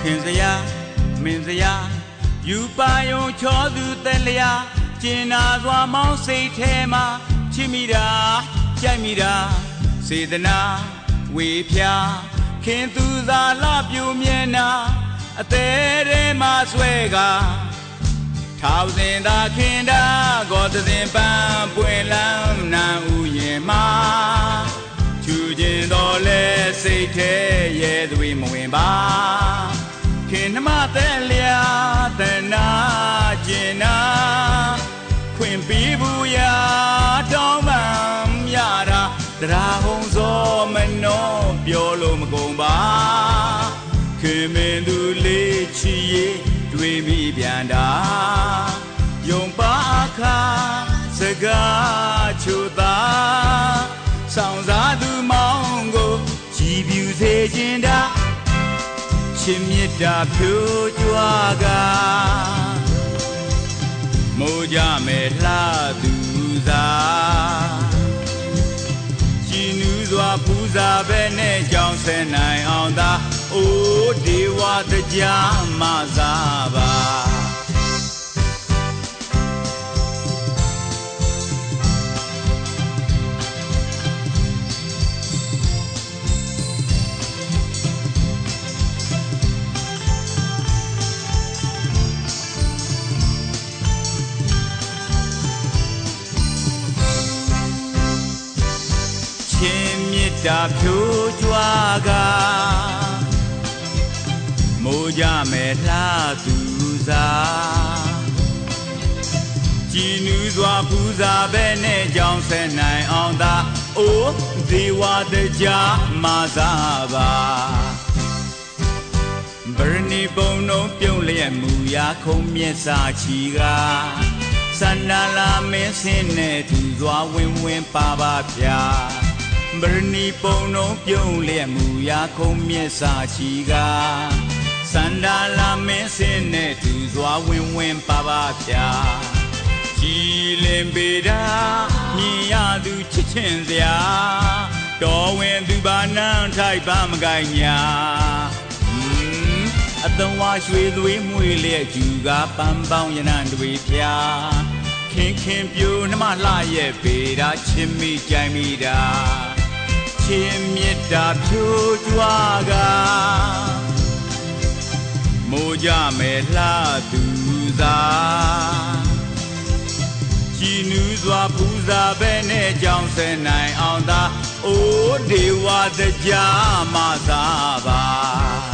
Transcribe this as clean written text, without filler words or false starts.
ခင်စရာမင်းစရာယူပါယုံချောသူတဲ့လျာကျင်နာစွာမောင်းစိတ်ထဲမှာချစ်မိတာကြိုက်မိတာစေတနာဝေဖြာခင်သူသာလှပြူမြဲနာအသေးထဲမှာဆွဲကထောက်စဉ်သာခင်တာကောသစဉ်ပန်းပွင့်လန်းနံဥယျင်မှာချူခြင်းတော်လဲစိတ်ထဲရဲသွေးမဝင်ပါခင်နှမတဲ့လျာတနာကျင်နာခွင်ပြီးဘူးရာတောင်းပန်ရတာတရားဟုံစောမနှောပြောလို့မကုန်ပါခင်မင်းသူလေးချီရေးတွေးမိပြန်တာယုံပါခါစကားချိုသာဆောင်စားသူမောင်ကိုကြည်ပြူစေခြင်းတာချစ်မြတ်တာဖြိုးကြွားကမိုးကြမယ်လှသူစားကြည်နူးစွာပူဇာပဲနဲ့ကြောင်းဆဲနိုင်အောင်သာအိုးဒေဝတရားမစားပါချင်းမြစ်တာဖြိုးကြွားကမိုးကြမယ်လှသူစားကြည်နူးစွာပူဇာပဲနဲ့ကြောင်းဆဲနိုင်အောင်သာအိုးဒေဝတရားမစားပါဗရဏီပုံလုံးပြုံးလျက်မူရာခုံမျက်စာချီကစန္ဒလာမင်းစင်းနဲ့သူစွာဝင်ဝင်ပါပါဗျာဗရဏီပုံလုံးပြုံးလျက်မူရာခုံမျက်စာချီကစန္ဒလာမင်းစင်းနဲ့သူစွာဝင်ဝင်ပါပါဗျာကြည်လင်ပေတာမြင်ရသူချစ်ချင်းစရာတော်ဝင်သူပါနန်းထိုက်ပါမကိုင်ညာအတန်ဝါရွှေသွေးမွေလျက်ကျူကပန်းပေါင်းရနံတွေဖြာခင်ခင်ပြိုနှမလှရဲ့ပေတာချစ်မိကြိုင်မိတာချင်းမြတ်တာဖြိုးကြွားကမိုးကြမယ်လှသူစားကြည်နူးစွာပူဇာပဲနဲ့ကြောင်းဆဲနိုင်အောင်သာအိုးဒေဝတရားမစားပါ